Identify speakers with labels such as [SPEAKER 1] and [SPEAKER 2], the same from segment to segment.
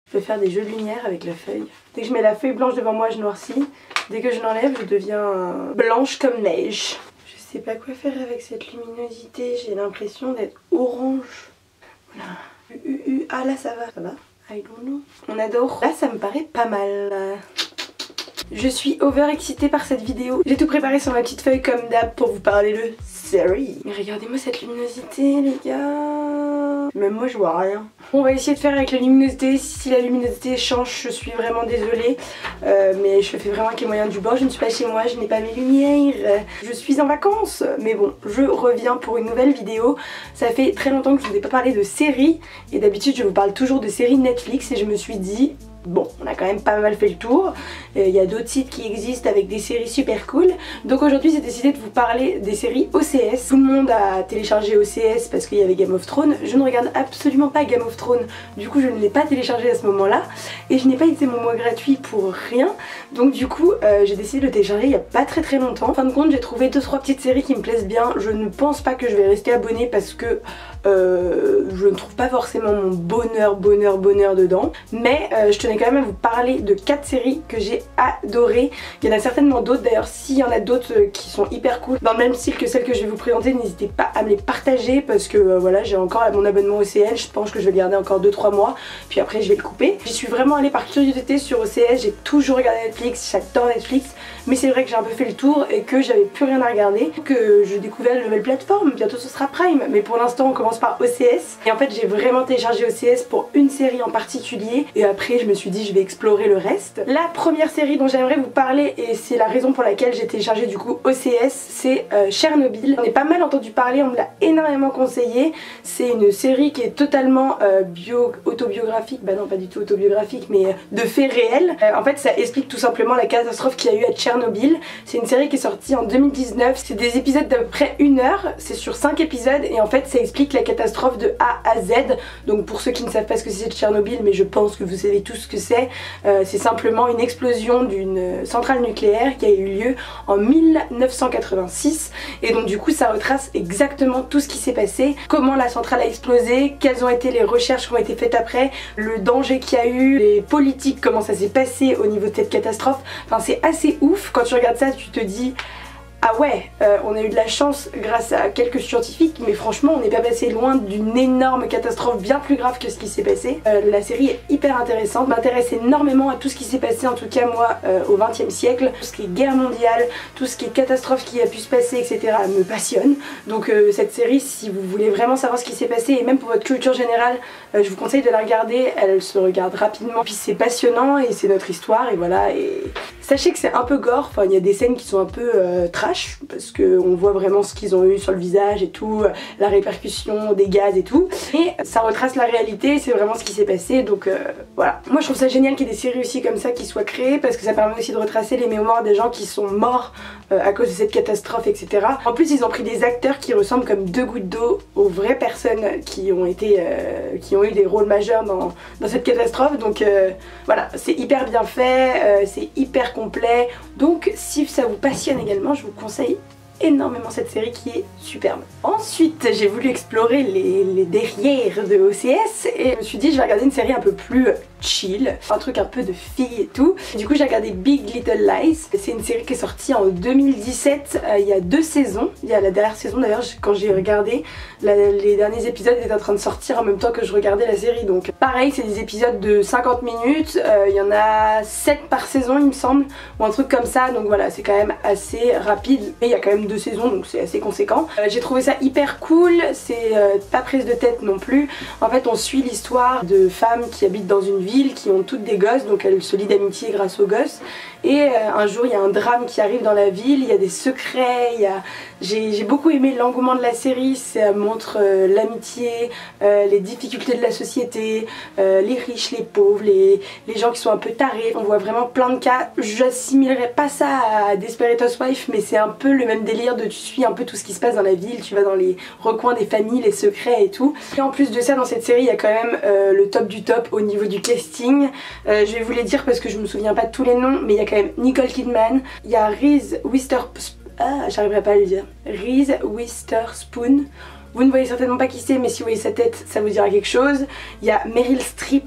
[SPEAKER 1] Je vais faire des jeux de lumière avec la feuille. Dès que je mets la feuille blanche devant moi, je noircis. Dès que je l'enlève, je deviens blanche comme neige. Je sais pas quoi faire avec cette luminosité. J'ai l'impression d'être orange. Voilà. Ah là ça va. Ça va? I don't know. On adore. Là ça me paraît pas mal. Je suis overexcitée par cette vidéo. J'ai tout préparé sur ma petite feuille comme d'hab pour vous parler de série. Mais regardez-moi cette luminosité les gars. Même moi je vois rien. On va essayer de faire avec la luminosité. Si la luminosité change, je suis vraiment désolée. Mais je fais vraiment avec les moyens du bord. Je ne suis pas chez moi, je n'ai pas mes lumières. Je suis en vacances. Mais bon, je reviens pour une nouvelle vidéo. Ça fait très longtemps que je ne vous ai pas parlé de séries. Et d'habitude je vous parle toujours de séries Netflix. Et je me suis dit... Bon, on a quand même pas mal fait le tour. Il y a d'autres sites qui existent avec des séries super cool. Donc aujourd'hui j'ai décidé de vous parler des séries OCS. Tout le monde a téléchargé OCS parce qu'il y avait Game of Thrones. Je ne regarde absolument pas Game of Thrones. Du coup je ne l'ai pas téléchargé à ce moment-là. Et je n'ai pas utilisé mon mois gratuit pour rien. Donc du coup j'ai décidé de le télécharger il n'y a pas très longtemps. En fin de compte j'ai trouvé 2-3 petites séries qui me plaisent bien. Je ne pense pas que je vais rester abonnée parce que je ne trouve pas forcément mon bonheur dedans. Mais je tenais quand même à vous parler de 4 séries que j'ai adorées. Il y en a certainement d'autres, d'ailleurs s'il y en a d'autres qui sont hyper cool dans le même style que celles que je vais vous présenter, n'hésitez pas à me les partager parce que voilà, j'ai encore mon abonnement OCS, je pense que je vais le garder encore 2-3 mois puis après je vais le couper. J'y suis vraiment allée par curiosité sur OCS, j'ai toujours regardé Netflix, j'adore Netflix, mais c'est vrai que j'ai un peu fait le tour et que j'avais plus rien à regarder, que je découvrais une nouvelle plateforme, bientôt ce sera Prime, mais pour l'instant on commence par OCS. Et en fait j'ai vraiment téléchargé OCS pour une série en particulier et après je me suis dit je vais explorer le reste. La première série dont j'aimerais vous parler, et c'est la raison pour laquelle j'ai téléchargé du coup OCS, c'est Chernobyl. J'en ai pas mal entendu parler, on me l'a énormément conseillé. C'est une série qui est totalement autobiographique, bah non pas du tout autobiographique, mais de faits réels. En fait ça explique tout simplement la catastrophe qu'il y a eu à Tchernobyl. C'est une série qui est sortie en 2019, c'est des épisodes d'à peu près 1 heure, c'est sur 5 épisodes et en fait ça explique la catastrophe de A à Z. Donc pour ceux qui ne savent pas ce que c'est Tchernobyl, mais je pense que vous savez tous ce que c'est simplement une explosion d'une centrale nucléaire qui a eu lieu en 1986 et donc du coup ça retrace exactement tout ce qui s'est passé, comment la centrale a explosé, quelles ont été les recherches qui ont été faites après, le danger qu'il y a eu, les politiques, comment ça s'est passé au niveau de cette catastrophe. Enfin c'est assez ouf, quand tu regardes ça tu te dis ah ouais, on a eu de la chance grâce à quelques scientifiques, mais franchement on n'est pas passé loin d'une énorme catastrophe bien plus grave que ce qui s'est passé. La série est hyper intéressante, m'intéresse énormément à tout ce qui s'est passé, en tout cas moi au XXe siècle. Tout ce qui est guerre mondiale, tout ce qui est catastrophe qui a pu se passer, etc. me passionne. Donc cette série, si vous voulez vraiment savoir ce qui s'est passé, et même pour votre culture générale, je vous conseille de la regarder, elle se regarde rapidement. Puis c'est passionnant et c'est notre histoire et voilà. Et sachez que c'est un peu gore, enfin il y a des scènes qui sont un peu trash parce qu'on voit vraiment ce qu'ils ont eu sur le visage et tout, la répercussion des gaz et tout. Et ça retrace la réalité, c'est vraiment ce qui s'est passé, donc voilà. Moi je trouve ça génial qu'il y ait des séries aussi comme ça qui soient créées parce que ça permet aussi de retracer les mémoires des gens qui sont morts à cause de cette catastrophe, etc. En plus ils ont pris des acteurs qui ressemblent comme 2 gouttes d'eau aux vraies personnes qui ont été, qui ont eu des rôles majeurs dans cette catastrophe, donc voilà, c'est hyper bien fait, c'est hyper complet, donc si ça vous passionne également, je vous conseille énormément cette série qui est superbe. Ensuite j'ai voulu explorer les derrières de OCS et je me suis dit je vais regarder une série un peu plus chill, un truc un peu de filles et tout. Et du coup j'ai regardé Big Little Lies. C'est une série qui est sortie en 2017, il y a 2 saisons. Il y a la dernière saison d'ailleurs, quand j'ai regardé, les derniers épisodes étaient en train de sortir en même temps que je regardais la série. Donc pareil, c'est des épisodes de 50 minutes, il y en a 7 par saison il me semble, ou un truc comme ça, donc voilà, c'est quand même assez rapide. Et il y a quand même 2 saisons, donc c'est assez conséquent. J'ai trouvé ça hyper cool, c'est pas prise de tête non plus. En fait on suit l'histoire de femmes qui habitent dans une ville, qui ont toutes des gosses, donc elles se lient d'amitié grâce aux gosses. Et un jour il y a un drame qui arrive dans la ville, il y a des secrets, j'ai beaucoup aimé l'engouement de la série, ça montre l'amitié, les difficultés de la société, les riches, les pauvres, les gens qui sont un peu tarés. On voit vraiment plein de cas. J'assimilerais pas ça à Desperate Housewives, mais c'est un peu le même délire de tu suis un peu tout ce qui se passe dans la ville, tu vas dans les recoins des familles, les secrets et tout. Et en plus de ça, dans cette série il y a quand même le top du top au niveau du casting. Je vais vous les dire parce que je me souviens pas de tous les noms, mais il y a quand même Nicole Kidman, il y a Reese Witherspoon, j'arriverai pas à le dire, Reese Witherspoon. Vous ne voyez certainement pas qui c'est, mais si vous voyez sa tête, ça vous dira quelque chose. Il y a Meryl Streep,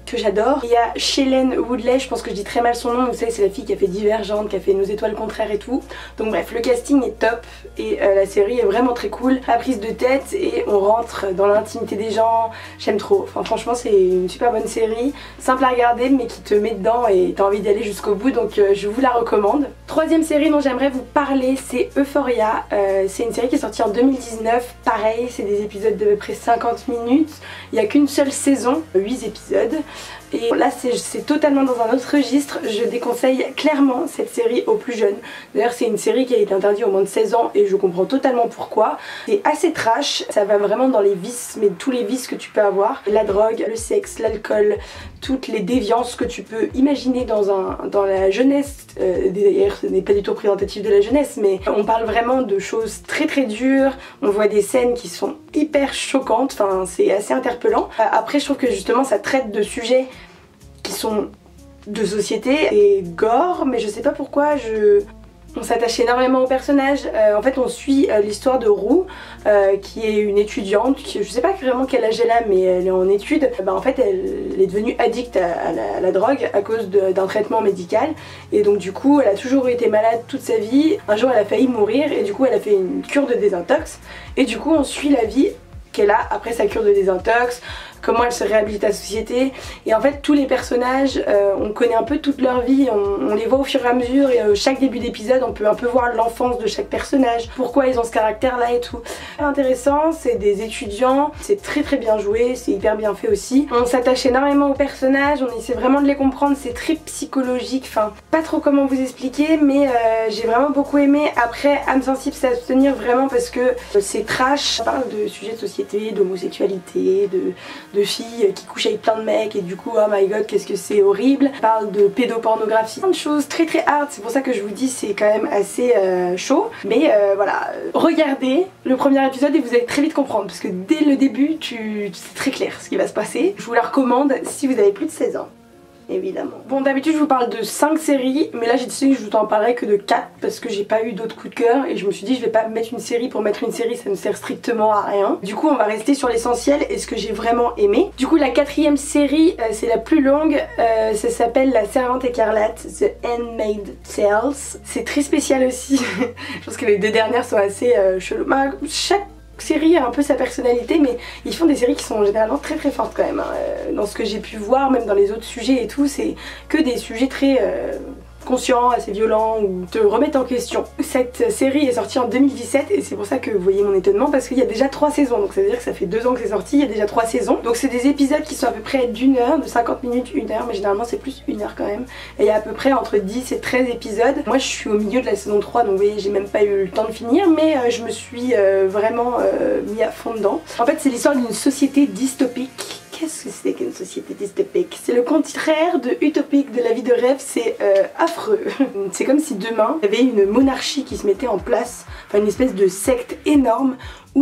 [SPEAKER 1] que j'adore. Il y a Shailene Woodley, je pense que je dis très mal son nom, vous savez c'est la fille qui a fait Divergente, qui a fait Nos étoiles contraires et tout. Donc bref, le casting est top et la série est vraiment très cool. La prise de tête et on rentre dans l'intimité des gens, j'aime trop. Enfin franchement c'est une super bonne série, simple à regarder mais qui te met dedans et t'as envie d'aller jusqu'au bout, donc je vous la recommande. Troisième série dont j'aimerais vous parler, c'est Euphoria. C'est une série qui est sortie en 2019, pareil c'est des épisodes d'à peu près 50 minutes, il n'y a qu'une seule saison, 8 épisodes. Et là c'est totalement dans un autre registre, je déconseille clairement cette série aux plus jeunes. D'ailleurs c'est une série qui a été interdite au moins de 16 ans et je comprends totalement pourquoi. C'est assez trash, ça va vraiment dans les vices, mais tous les vices que tu peux avoir. La drogue, le sexe, l'alcool, toutes les déviances que tu peux imaginer dans la jeunesse. D'ailleurs ce n'est pas du tout représentatif de la jeunesse, mais on parle vraiment de choses très très dures, on voit des scènes qui sont hyper choquantes, enfin c'est assez interpellant. Après je trouve que justement ça traite de sujets qui sont de société et gore, mais je sais pas pourquoi on s'attache énormément au personnage. En fait on suit l'histoire de Rue qui est une étudiante, je sais pas vraiment quel âge elle a mais elle est en études. En fait elle est devenue addict à la drogue à cause d'un traitement médical et donc du coup elle a toujours été malade toute sa vie. Un jour elle a failli mourir et du coup elle a fait une cure de désintox et du coup on suit la vie qu'elle a après sa cure de désintox, comment elle se réhabilite à la société. Et en fait tous les personnages, on connaît un peu toute leur vie, on les voit au fur et à mesure et chaque début d'épisode on peut un peu voir l'enfance de chaque personnage, pourquoi ils ont ce caractère là et tout. C'est intéressant, c'est des étudiants, c'est très très bien joué, c'est hyper bien fait aussi. On s'attache énormément aux personnages, on essaie vraiment de les comprendre, c'est très psychologique, enfin pas trop comment vous expliquer mais j'ai vraiment beaucoup aimé. Après âme sensible c'est à soutenir vraiment parce que c'est trash, ça parle de sujets de société, d'homosexualité, de filles qui couchent avec plein de mecs et du coup oh my god qu'est-ce que c'est horrible. On parle de pédopornographie, plein de choses très très hard, c'est pour ça que je vous dis c'est quand même assez chaud. Mais voilà, regardez le premier épisode et vous allez très vite comprendre parce que dès le début c'est très clair ce qui va se passer. Je vous la recommande si vous avez plus de 16 ans. Évidemment. Bon d'habitude je vous parle de 5 séries mais là j'ai décidé que je vous en parlerai que de 4 parce que j'ai pas eu d'autres coups de cœur et je me suis dit je vais pas mettre une série pour mettre une série, ça ne sert strictement à rien. Du coup on va rester sur l'essentiel et ce que j'ai vraiment aimé. Du coup la 4e série c'est la plus longue, ça s'appelle La Servante Écarlate, The Handmaid's Tale. C'est très spécial aussi, je pense que les 2 dernières sont assez chelou. Chaque série a un peu sa personnalité mais ils font des séries qui sont généralement très très fortes quand même hein. Dans ce que j'ai pu voir, même dans les autres sujets et tout, c'est que des sujets très conscients, assez violents ou te remettent en question. Cette série est sortie en 2017 et c'est pour ça que vous voyez mon étonnement parce qu'il y a déjà 3 saisons, donc ça veut dire que ça fait 2 ans que c'est sorti, il y a déjà 3 saisons. Donc c'est des épisodes qui sont à peu près d'1 heure, de 50 minutes, 1 heure, mais généralement c'est plus 1 heure quand même. Et il y a à peu près entre 10 et 13 épisodes. Moi je suis au milieu de la saison 3 donc vous voyez j'ai même pas eu le temps de finir mais je me suis vraiment mis à fond dedans. En fait c'est l'histoire d'une société dystopique. Qu'est-ce que c'est qu'une société dystopique? C'est le contraire de utopique, de la vie de rêve, c'est affreux. C'est comme si demain, il y avait une monarchie qui se mettait en place, enfin une espèce de secte énorme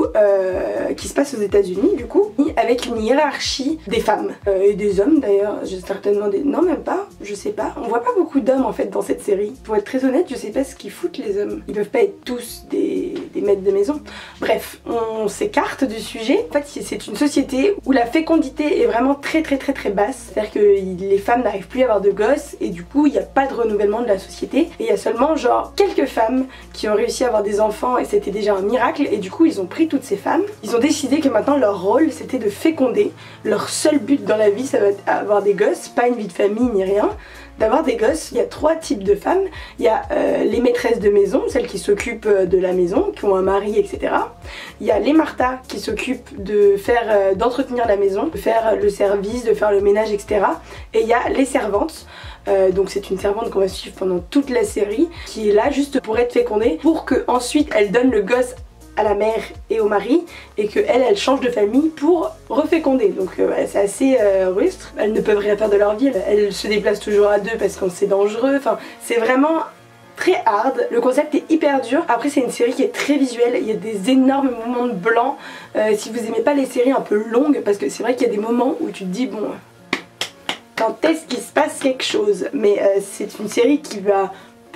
[SPEAKER 1] qui se passe aux États-Unis du coup, avec une hiérarchie des femmes et des hommes d'ailleurs, certainement des... non même pas, je sais pas, on voit pas beaucoup d'hommes en fait dans cette série. Pour être très honnête, je sais pas ce qu'ils foutent les hommes, ils peuvent pas être tous des maîtres de maison. Bref, on s'écarte du sujet. En fait c'est une société où la fécondité est vraiment très basse, c'est-à-dire que les femmes n'arrivent plus à avoir de gosses et du coup il n'y a pas de renouvellement de la société et il y a seulement genre quelques femmes qui ont réussi à avoir des enfants et c'était déjà un miracle et du coup ils ont pris toutes ces femmes, ils ont décidé que maintenant leur rôle c'était de féconder. Leur seul but dans la vie ça va être avoir des gosses, pas une vie de famille ni rien, d'avoir des gosses. Il y a 3 types de femmes, il y a les maîtresses de maison, celles qui s'occupent de la maison, qui ont un mari etc. Il y a les Martha qui s'occupent de faire d'entretenir la maison, de faire le service, de faire le ménage etc. Et il y a les servantes. Donc c'est une servante qu'on va suivre pendant toute la série qui est là juste pour être fécondée pour que ensuite elle donne le gosse à la mère et au mari et que elle change de famille pour reféconder. Donc c'est assez rustre. Elles ne peuvent rien faire de leur vie, elles se déplacent toujours à 2 parce que c'est dangereux. Enfin c'est vraiment très hard, le concept est hyper dur. Après c'est une série qui est très visuelle, il y a des énormes moments de blanc. Si vous aimez pas les séries un peu longues, parce que c'est vrai qu'il y a des moments où tu te dis bon quand est-ce qu'il se passe quelque chose, mais c'est une série qui va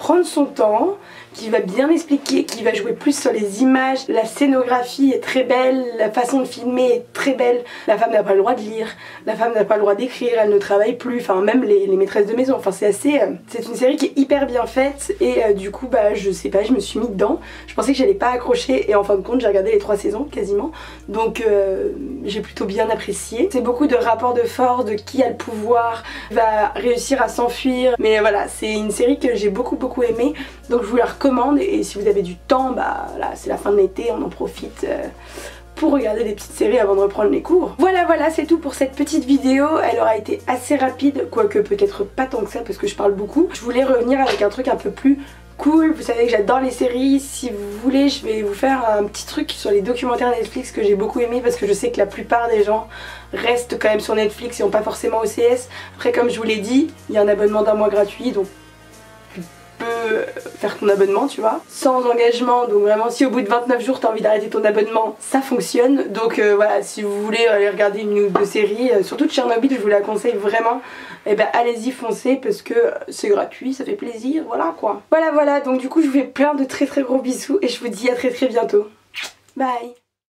[SPEAKER 1] prendre son temps, qui va bien expliquer, qui va jouer plus sur les images. La scénographie est très belle, la façon de filmer est très belle. La femme n'a pas le droit de lire, la femme n'a pas le droit d'écrire, elle ne travaille plus, enfin même les maîtresses de maison. Enfin c'est assez... c'est une série qui est hyper bien faite et du coup bah je sais pas, je me suis mis dedans. Je pensais que j'allais pas accrocher et en fin de compte j'ai regardé les 3 saisons quasiment. Donc j'ai plutôt bien apprécié. C'est beaucoup de rapports de force, de qui a le pouvoir, va réussir à s'enfuir. Mais voilà, c'est une série que j'ai beaucoup aimée. Donc je vous la recommande et si vous avez du temps, bah là c'est la fin de l'été, on en profite pour regarder des petites séries avant de reprendre les cours. Voilà, c'est tout pour cette petite vidéo. Elle aura été assez rapide, quoique peut-être pas tant que ça parce que je parle beaucoup. Je voulais revenir avec un truc un peu plus cool. Vous savez que j'adore les séries. Si vous voulez, je vais vous faire un petit truc sur les documentaires Netflix que j'ai beaucoup aimé parce que je sais que la plupart des gens restent quand même sur Netflix et n'ont pas forcément OCS. Après, comme je vous l'ai dit, il y a un abonnement d'1 mois gratuit, donc faire ton abonnement, tu vois, sans engagement. Donc vraiment si au bout de 29 jours t'as envie d'arrêter ton abonnement, ça fonctionne. Donc voilà, si vous voulez aller regarder une ou deux séries, surtout de Tchernobyl, je vous la conseille vraiment, et ben allez-y, foncez parce que c'est gratuit, ça fait plaisir, voilà quoi. Voilà, donc du coup je vous fais plein de très gros bisous et je vous dis à très bientôt. Bye.